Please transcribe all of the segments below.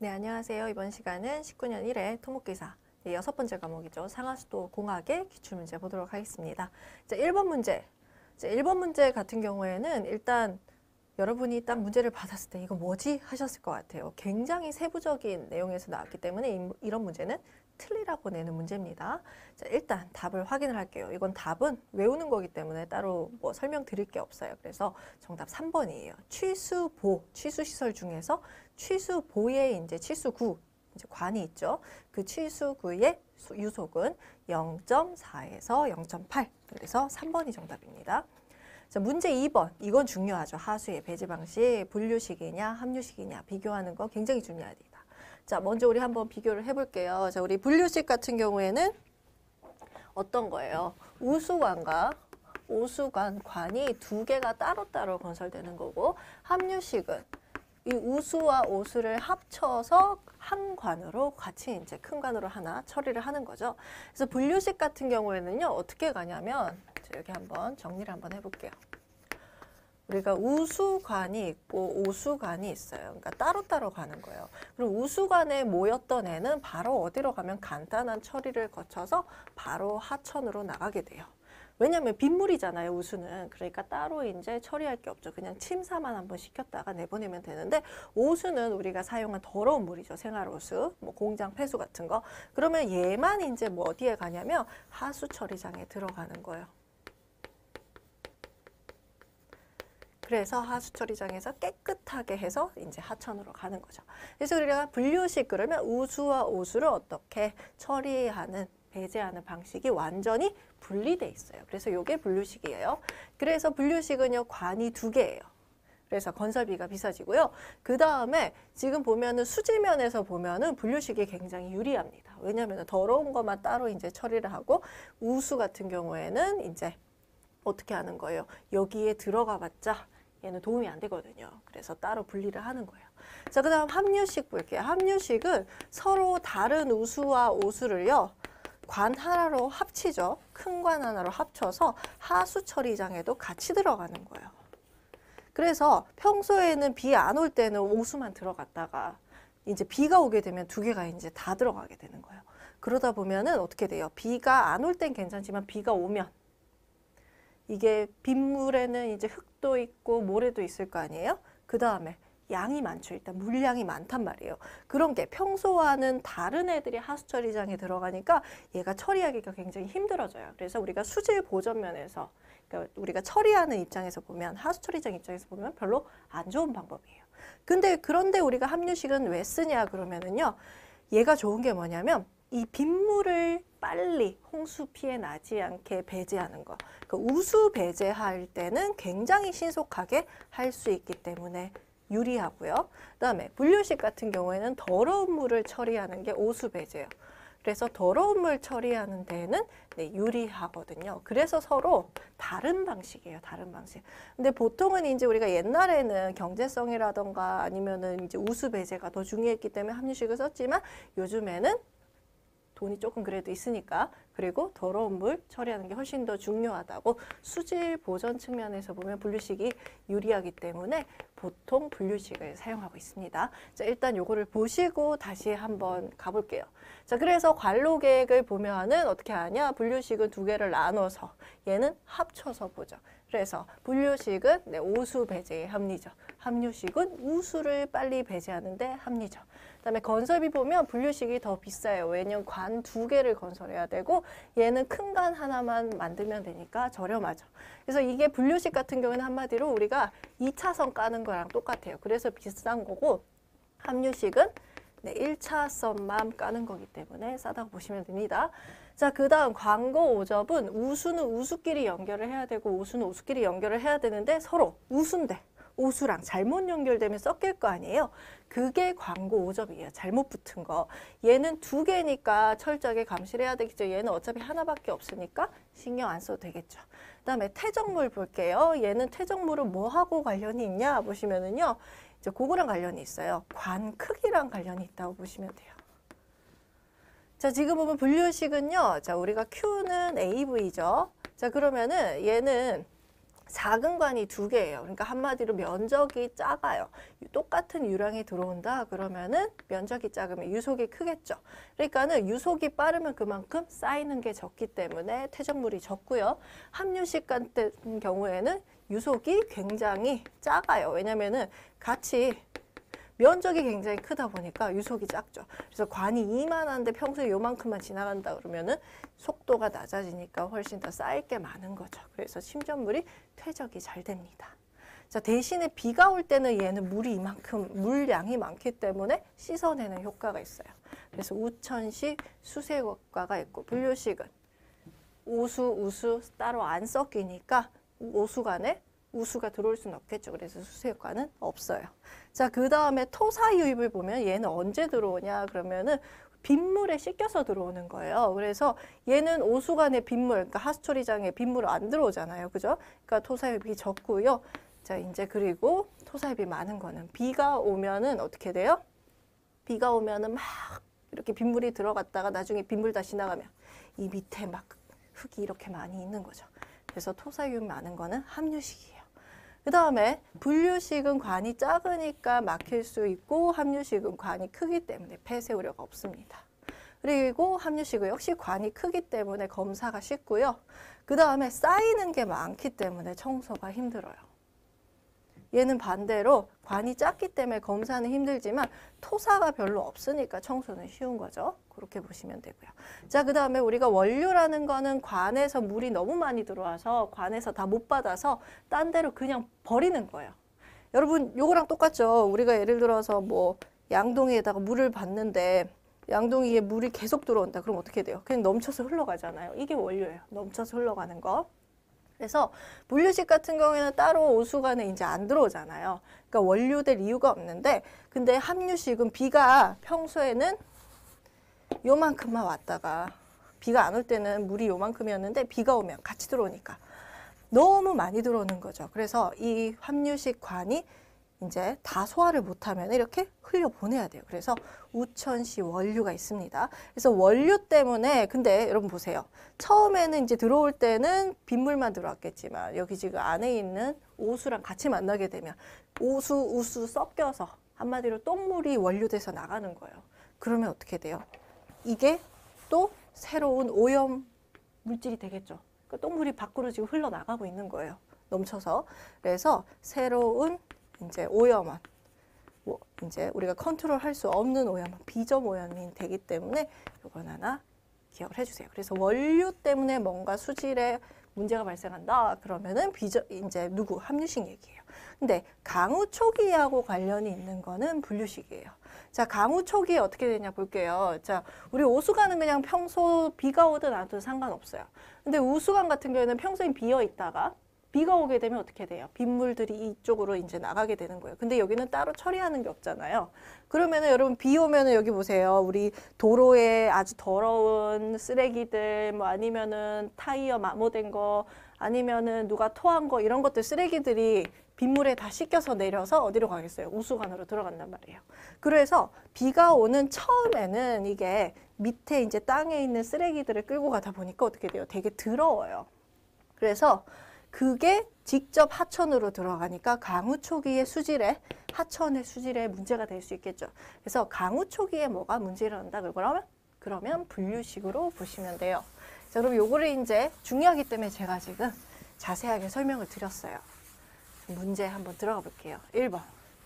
네, 안녕하세요. 이번 시간은 19년 1회 토목기사 네, 6번째 과목이죠. 상하수도 공학의 기출문제 보도록 하겠습니다. 자, 1번 문제. 자, 1번 문제 같은 경우에는 일단 여러분이 딱 문제를 받았을 때 이거 뭐지? 하셨을 것 같아요. 굉장히 세부적인 내용에서 나왔기 때문에 이런 문제는 틀리라고 내는 문제입니다. 자, 일단 답을 확인을 할게요. 이건 답은 외우는 거기 때문에 따로 뭐 설명드릴 게 없어요. 그래서 정답 3번이에요. 취수보, 취수시설 중에서 취수보의 이제 취수구, 이제 관이 있죠. 그 취수구의 유속은 0.4에서 0.8. 그래서 3번이 정답입니다. 자, 문제 2번. 이건 중요하죠. 하수의 배제 방식, 분류식이냐, 함유식이냐 비교하는 거 굉장히 중요합니다. 자, 먼저 우리 한번 비교를 해볼게요. 자, 우리 분류식 같은 경우에는 어떤 거예요? 우수관과 오수관, 관이 두 개가 따로따로 건설되는 거고, 함유식은 이 우수와 오수를 합쳐서 한 관으로 같이 이제 큰 관으로 하나 처리를 하는 거죠. 그래서 분류식 같은 경우에는요, 어떻게 가냐면, 여기 한번 정리를 한번 해볼게요. 우리가 우수관이 있고 오수관이 있어요. 그러니까 따로따로 가는 거예요. 그럼 우수관에 모였던 애는 바로 어디로 가면 간단한 처리를 거쳐서 바로 하천으로 나가게 돼요. 왜냐하면 빗물이잖아요, 우수는. 그러니까 따로 이제 처리할 게 없죠. 그냥 침사만 한번 시켰다가 내보내면 되는데, 오수는 우리가 사용한 더러운 물이죠. 생활오수, 뭐 공장 폐수 같은 거. 그러면 얘만 이제 뭐 어디에 가냐면 하수 처리장에 들어가는 거예요. 그래서 하수 처리장에서 깨끗하게 해서 이제 하천으로 가는 거죠. 그래서 우리가 분류식 그러면 우수와 오수를 어떻게 처리하는, 배제하는 방식이 완전히 분리돼 있어요. 그래서 이게 분류식이에요. 그래서 분류식은요, 관이 두 개예요. 그래서 건설비가 비싸지고요. 그 다음에 지금 보면은 수지면에서 보면은 분류식이 굉장히 유리합니다. 왜냐하면 더러운 것만 따로 이제 처리를 하고, 우수 같은 경우에는 이제 어떻게 하는 거예요? 여기에 들어가 봤자 얘는 도움이 안 되거든요. 그래서 따로 분리를 하는 거예요. 자, 그 다음 함유식 볼게요. 함유식은 서로 다른 우수와 오수를요, 관 하나로 합치죠. 큰 관 하나로 합쳐서 하수 처리장에도 같이 들어가는 거예요. 그래서 평소에는 비 안 올 때는 오수만 들어갔다가 이제 비가 오게 되면 두 개가 이제 다 들어가게 되는 거예요. 그러다 보면은 어떻게 돼요? 비가 안 올 땐 괜찮지만 비가 오면 이게 빗물에는 이제 흙도 있고 모래도 있을 거 아니에요? 그 다음에 양이 많죠. 일단 물량이 많단 말이에요. 그런 게 평소와는 다른 애들이 하수 처리장에 들어가니까 얘가 처리하기가 굉장히 힘들어져요. 그래서 우리가 수질 보전면에서, 그러니까 우리가 처리하는 입장에서 보면, 하수 처리장 입장에서 보면 별로 안 좋은 방법이에요. 그런데 우리가 함유식은 왜 쓰냐 그러면은요, 얘가 좋은 게 뭐냐면 이 빗물을 빨리 홍수 피해 나지 않게 배제하는 거. 그 우수 배제할 때는 굉장히 신속하게 할 수 있기 때문에 유리하고요. 그다음에 분류식 같은 경우에는 더러운 물을 처리하는 게 오수 배제예요. 그래서 더러운 물 처리하는 데는 유리하거든요. 그래서 서로 다른 방식이에요. 다른 방식. 근데 보통은 이제 우리가 옛날에는 경제성이라던가 아니면은 이제 우수 배제가 더 중요했기 때문에 함유식을 썼지만, 요즘에는 돈이 조금 그래도 있으니까, 그리고 더러운 물 처리하는 게 훨씬 더 중요하다고, 수질 보전 측면에서 보면 분류식이 유리하기 때문에 보통 분류식을 사용하고 있습니다. 자, 일단 요거를 보시고 다시 한번 가볼게요. 자, 그래서 관로 계획을 보면은 어떻게 하냐? 분류식은 두 개를 나눠서 얘는 합쳐서 보죠. 그래서 분류식은 오수 배제의 합리죠. 함유식은 우수를 빨리 배제하는데 합리죠. 그다음에 건설비 보면 분류식이 더 비싸요. 왜냐면 관 두 개를 건설해야 되고, 얘는 큰 관 하나만 만들면 되니까 저렴하죠. 그래서 이게 분류식 같은 경우는 한마디로 우리가 2차선 까는 거랑 똑같아요. 그래서 비싼 거고, 함유식은 1차선만 까는 거기 때문에 싸다고 보시면 됩니다. 자, 그 다음 광고 오접은 우수는 우수끼리 연결을 해야 되고 오수는 오수끼리 연결을 해야 되는데 서로 우수인데 오수랑 잘못 연결되면 섞일 거 아니에요. 그게 광고 오접이에요. 잘못 붙은 거. 얘는 두 개니까 철저하게 감시를 해야 되겠죠. 얘는 어차피 하나밖에 없으니까 신경 안 써도 되겠죠. 그 다음에 퇴적물 볼게요. 얘는 퇴적물은 뭐하고 관련이 있냐 보시면은요, 이제 그거랑 관련이 있어요. 관 크기랑 관련이 있다고 보시면 돼요. 자, 지금 보면 분류식은요, 자, 우리가 Q는 AV죠. 자, 그러면은 얘는 작은 관이 2개예요. 그러니까 한마디로 면적이 작아요. 똑같은 유량이 들어온다 그러면은 면적이 작으면 유속이 크겠죠. 그러니까는 유속이 빠르면 그만큼 쌓이는 게 적기 때문에 퇴적물이 적고요. 함유식 같은 경우에는 유속이 굉장히 작아요. 왜냐면은 같이 면적이 굉장히 크다 보니까 유속이 작죠. 그래서 관이 이만한데 평소에 요만큼만 지나간다 그러면은 속도가 낮아지니까 훨씬 더 쌓일 게 많은 거죠. 그래서 침전물이 퇴적이 잘 됩니다. 자, 대신에 비가 올 때는 얘는 물이 이만큼 물량이 많기 때문에 씻어내는 효과가 있어요. 그래서 우천식 수세 효과가 있고, 분류식은 오수, 우수 따로 안 섞이니까 오수관에 우수가 들어올 수는 없겠죠. 그래서 수세 효과는 없어요. 자, 그 다음에 토사 유입을 보면 얘는 언제 들어오냐 그러면은 빗물에 씻겨서 들어오는 거예요. 그래서 얘는 오수관에 빗물, 그러니까 하수처리장에 빗물 안 들어오잖아요. 그죠? 그러니까 토사 유입이 적고요. 자, 이제 그리고 토사 유입이 많은 거는 비가 오면은 어떻게 돼요? 비가 오면은 막 이렇게 빗물이 들어갔다가 나중에 빗물 다 지나가면 이 밑에 막 흙이 이렇게 많이 있는 거죠. 그래서 토사 유입 많은 거는 함유식이에요. 그 다음에 분류식은 관이 작으니까 막힐 수 있고 함유식은 관이 크기 때문에 폐쇄 우려가 없습니다. 그리고 함유식은 역시 관이 크기 때문에 검사가 쉽고요. 그 다음에 쌓이는 게 많기 때문에 청소가 힘들어요. 얘는 반대로 관이 작기 때문에 검사는 힘들지만 토사가 별로 없으니까 청소는 쉬운 거죠. 그렇게 보시면 되고요. 자, 그 다음에 우리가 원료라는 거는 관에서 물이 너무 많이 들어와서 관에서 다 못 받아서 딴 데로 그냥 버리는 거예요. 여러분, 요거랑 똑같죠. 우리가 예를 들어서 뭐 양동이에다가 물을 받는데 양동이에 물이 계속 들어온다. 그럼 어떻게 돼요? 그냥 넘쳐서 흘러가잖아요. 이게 원료예요. 넘쳐서 흘러가는 거. 그래서 분류식 같은 경우에는 따로 오수관에 이제 안 들어오잖아요. 그러니까 원료될 이유가 없는데, 근데 함유식은 비가 평소에는 요만큼만 왔다가 비가 안 올 때는 물이 요만큼이었는데 비가 오면 같이 들어오니까 너무 많이 들어오는 거죠. 그래서 이 함유식 관이 이제 다 소화를 못하면 이렇게 흘려보내야 돼요. 그래서 우천시 원료가 있습니다. 그래서 원료 때문에, 근데 여러분 보세요. 처음에는 이제 들어올 때는 빗물만 들어왔겠지만 여기 지금 안에 있는 오수랑 같이 만나게 되면 오수, 우수 섞여서 한마디로 똥물이 원료돼서 나가는 거예요. 그러면 어떻게 돼요? 이게 또 새로운 오염 물질이 되겠죠. 그러니까 똥물이 밖으로 지금 흘러나가고 있는 거예요. 넘쳐서. 그래서 새로운 이제 오염원, 뭐 이제 우리가 컨트롤할 수 없는 오염원, 비점 오염이 되기 때문에 이건 하나 기억을 해주세요. 그래서 원료 때문에 뭔가 수질에 문제가 발생한다 그러면은 이제 누구 함유식 얘기예요. 근데 강우 초기하고 관련이 있는 거는 분류식이에요. 자, 강우 초기에 어떻게 되냐 볼게요. 자, 우리 오수관은 그냥 평소 비가 오든 안 오든 상관없어요. 근데 우수관 같은 경우에는 평소에 비어 있다가 비가 오게 되면 어떻게 돼요? 빗물들이 이쪽으로 이제 나가게 되는 거예요. 근데 여기는 따로 처리하는 게 없잖아요. 그러면은 여러분 비 오면은 여기 보세요. 우리 도로에 아주 더러운 쓰레기들, 뭐 아니면은 타이어 마모된 거, 아니면은 누가 토한 거 이런 것들 쓰레기들이 빗물에 다 씻겨서 내려서 어디로 가겠어요? 우수관으로 들어간단 말이에요. 그래서 비가 오는 처음에는 이게 밑에 이제 땅에 있는 쓰레기들을 끌고 가다 보니까 어떻게 돼요? 되게 더러워요. 그래서 그게 직접 하천으로 들어가니까 강우 초기의 수질에, 하천의 수질에 문제가 될 수 있겠죠. 그래서 강우 초기에 뭐가 문제를 한다 그러면 분류식으로 보시면 돼요. 자, 그럼 요거를 이제 중요하기 때문에 제가 지금 자세하게 설명을 드렸어요. 문제 한번 들어가 볼게요. 1번.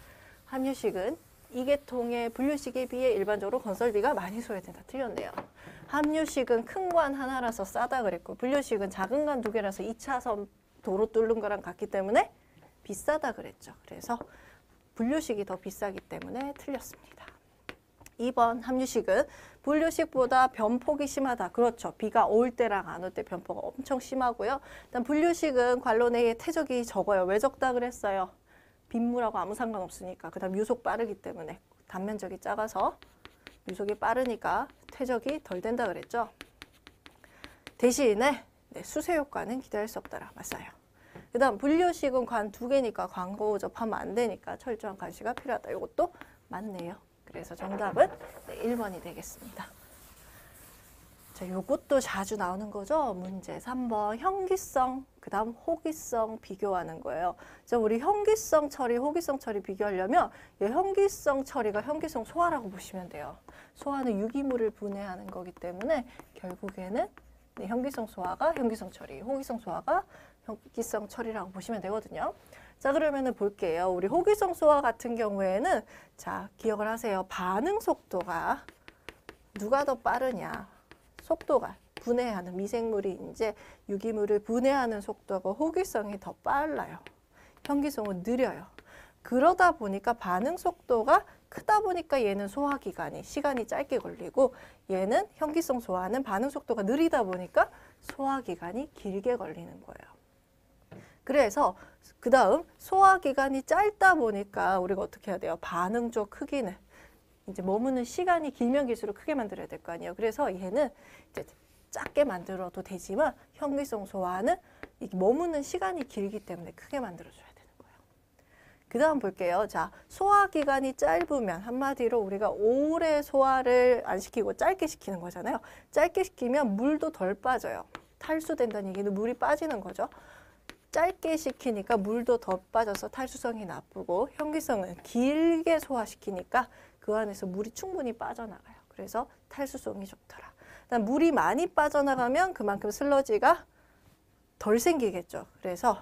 함유식은 이계통의 분류식에 비해 일반적으로 건설비가 많이 소요된다. 틀렸네요. 함유식은 큰 관 하나라서 싸다 그랬고, 분류식은 작은 관 2개라서 2차선 도로 뚫는 거랑 같기 때문에 비싸다 그랬죠. 그래서 분류식이 더 비싸기 때문에 틀렸습니다. 2번 함유식은 분류식보다 변폭이 심하다. 그렇죠. 비가 올 때랑 안 올 때 변폭가 엄청 심하고요. 일단 분류식은 관로 내에 퇴적이 적어요. 왜 적다 그랬어요? 빗물하고 아무 상관없으니까. 그 다음 유속 빠르기 때문에 단면적이 작아서 유속이 빠르니까 퇴적이 덜 된다 그랬죠. 대신에 수세 효과는 기대할 수 없더라. 맞아요. 그 다음 분류식은 관 2개니까 광고 오접하면 안 되니까 철저한 감시가 필요하다. 이것도 맞네요. 그래서 정답은 1번이 되겠습니다. 자, 요것도 자주 나오는 거죠. 문제 3번 현기성, 그 다음 호기성 비교하는 거예요. 자, 우리 현기성 처리, 호기성 처리 비교하려면 이 현기성 처리가 현기성 소화라고 보시면 돼요. 소화는 유기물을 분해하는 거기 때문에 결국에는 현기성 소화가 현기성 처리, 호기성 소화가 현기성 처리라고 보시면 되거든요. 자, 그러면은 볼게요. 우리 호기성 소화 같은 경우에는 자, 기억을 하세요. 반응 속도가 누가 더 빠르냐? 속도가 분해하는 미생물이 이제 유기물을 분해하는 속도가 호기성이 더 빨라요. 현기성은 느려요. 그러다 보니까 반응 속도가 크다 보니까 얘는 소화기간이 시간이 짧게 걸리고 얘는 현기성 소화는 반응 속도가 느리다 보니까 소화기간이 길게 걸리는 거예요. 그래서 그 다음 소화기간이 짧다 보니까 우리가 어떻게 해야 돼요? 반응적 크기는 이제 머무는 시간이 길면 길수록 크게 만들어야 될 거 아니에요. 그래서 얘는 이제 작게 만들어도 되지만 현기성 소화는 머무는 시간이 길기 때문에 크게 만들어줘야 되는 거예요. 그 다음 볼게요. 자, 소화기간이 짧으면 한마디로 우리가 오래 소화를 안 시키고 짧게 시키는 거잖아요. 짧게 시키면 물도 덜 빠져요. 탈수된다는 얘기는 물이 빠지는 거죠. 짧게 시키니까 물도 더 빠져서 탈수성이 나쁘고 현기성은 길게 소화시키니까 그 안에서 물이 충분히 빠져나가요. 그래서 탈수성이 좋더라. 그다음 물이 많이 빠져나가면 그만큼 슬러지가 덜 생기겠죠. 그래서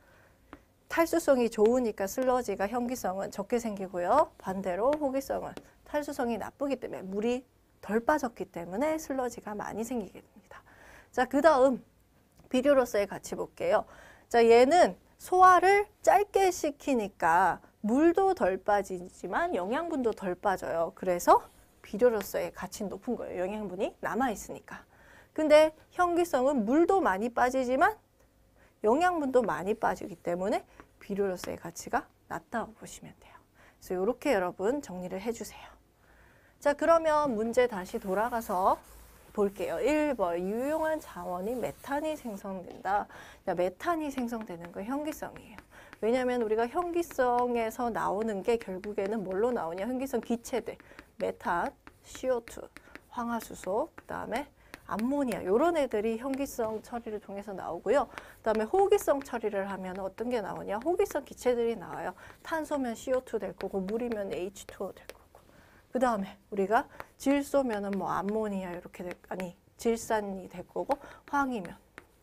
탈수성이 좋으니까 슬러지가 현기성은 적게 생기고요. 반대로 호기성은 탈수성이 나쁘기 때문에 물이 덜 빠졌기 때문에 슬러지가 많이 생기게 됩니다. 자, 그 다음 비료로서의 가치 볼게요. 자, 얘는 소화를 짧게 시키니까 물도 덜 빠지지만 영양분도 덜 빠져요. 그래서 비료로서의 가치는 높은 거예요. 영양분이 남아있으니까. 근데 현기성은 물도 많이 빠지지만 영양분도 많이 빠지기 때문에 비료로서의 가치가 낮다고 보시면 돼요. 그래서 이렇게 여러분 정리를 해주세요. 자, 그러면 문제 다시 돌아가서 볼게요. 1번 유용한 자원인 메탄이 생성된다. 자, 메탄이 생성되는 건 현기성이에요. 왜냐하면 우리가 현기성에서 나오는 게 결국에는 뭘로 나오냐? 현기성 기체들, 메탄, CO2, 황화수소, 그 다음에 암모니아 이런 애들이 현기성 처리를 통해서 나오고요. 그 다음에 호기성 처리를 하면 어떤 게 나오냐? 호기성 기체들이 나와요. 탄소면 CO2 될 거고 물이면 H2O 될 거고. 그 다음에 우리가 질소면은 뭐 암모니아 이렇게 질산이 될 거고 황이면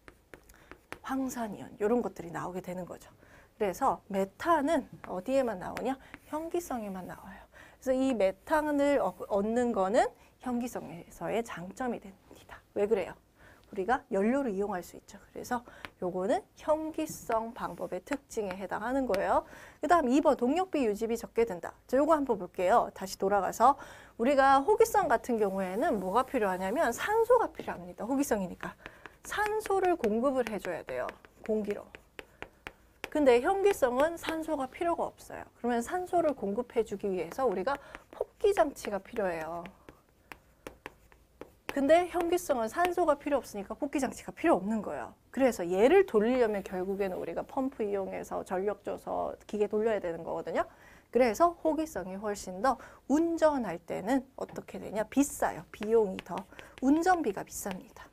황산이온 이런 것들이 나오게 되는 거죠. 그래서 메탄은 어디에만 나오냐? 현기성에만 나와요. 그래서 이 메탄을 얻는 거는 현기성에서의 장점이 됩니다. 왜 그래요? 우리가 연료로 이용할 수 있죠. 그래서 요거는 현기성 방법의 특징에 해당하는 거예요. 그 다음 2번 동력비 유지비 적게 된다. 자, 요거 한번 볼게요. 다시 돌아가서 우리가 호기성 같은 경우에는 뭐가 필요하냐면 산소가 필요합니다. 호기성이니까. 산소를 공급을 해줘야 돼요. 공기로. 근데 현기성은 산소가 필요가 없어요. 그러면 산소를 공급해주기 위해서 우리가 폭기 장치가 필요해요. 근데 현기성은 산소가 필요 없으니까 폭기 장치가 필요 없는 거예요. 그래서 얘를 돌리려면 결국에는 우리가 펌프 이용해서 전력 줘서 기계 돌려야 되는 거거든요. 그래서 호기성이 훨씬 더 운전할 때는 어떻게 되냐? 비싸요. 비용이 더. 운전비가 비쌉니다.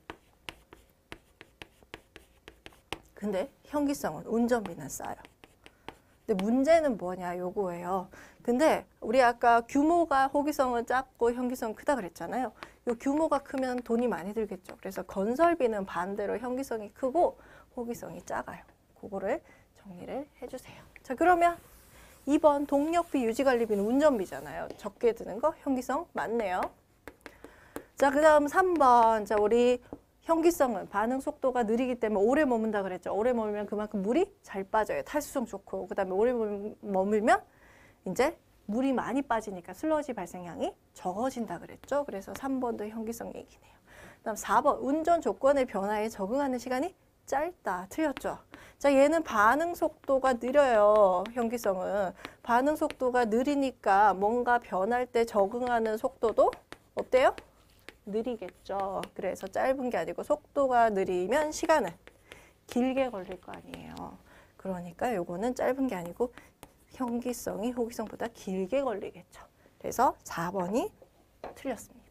근데 현기성은 운전비는 싸요. 근데 문제는 뭐냐 요거예요. 근데 우리 아까 규모가 호기성은 작고 현기성은 크다 그랬잖아요. 요 규모가 크면 돈이 많이 들겠죠. 그래서 건설비는 반대로 현기성이 크고 호기성이 작아요. 그거를 정리를 해주세요. 자, 그러면 2번 동력비 유지관리비는 운전비잖아요. 적게 드는 거 현기성 맞네요. 자, 그 다음 3번. 자, 우리 현기성은 반응 속도가 느리기 때문에 오래 머문다 그랬죠. 오래 머물면 그만큼 물이 잘 빠져요. 탈수성 좋고. 그 다음에 오래 머물면 이제 물이 많이 빠지니까 슬러지 발생량이 적어진다 그랬죠. 그래서 3번도 현기성 얘기네요. 그 다음 4번 운전 조건의 변화에 적응하는 시간이 짧다. 틀렸죠. 자, 얘는 반응 속도가 느려요. 현기성은. 반응 속도가 느리니까 뭔가 변할 때 적응하는 속도도 어때요? 느리겠죠. 그래서 짧은 게 아니고 속도가 느리면 시간은 길게 걸릴 거 아니에요. 그러니까 요거는 짧은 게 아니고 현기성이 호기성보다 길게 걸리겠죠. 그래서 4번이 틀렸습니다.